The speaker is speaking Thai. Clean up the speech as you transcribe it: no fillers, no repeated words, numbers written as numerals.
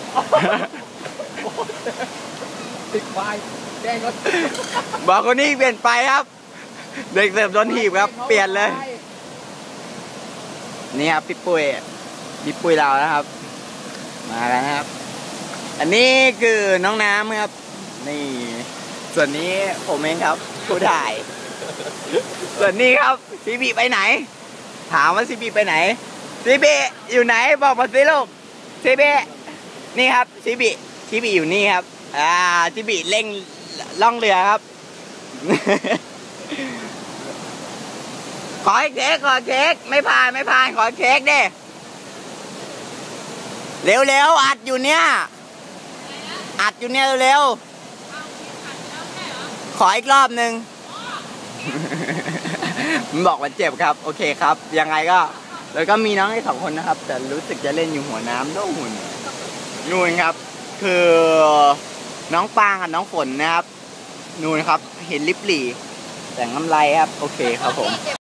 ติดควายแกงก็บอกคนนี้เปลี่ยนไปครับเด็กเสิร์ฟโดนถีบครับเปลี่ยนเลยนี่ครับพี่ปุ้ยเรานะครับมาแล้วนะครับอันนี้คือน้องน้ำครับนี่ส่วนนี้ผมเองครับผู้ถ่ายส่วนนี้ครับซีบีไปไหนถามว่าซีบีไปไหนซีบีอยู่ไหนบอกมาสิลูกซีบีนี่ครับซีบีอยู่นี่ครับซีบีเร่งล่องเรือครับ ขอเค้กไม่ผ่านขอเค้กดิเร็วอัดอยู่เนี่ยเร็วขออีกรอบนึง มันบอกว่าเจ็บครับโอเคครับยังไงก็แล้วก็มีน้องอีก2 คนนะครับแต่รู้สึกจะเล่นอยู่หัวน้ำโล่หุ่นนู่นครับคือน้องปางกับน้องฝนนะครับนู่นครับเห็นลิบหลี่แต่งกำไรครับโอเคครับผม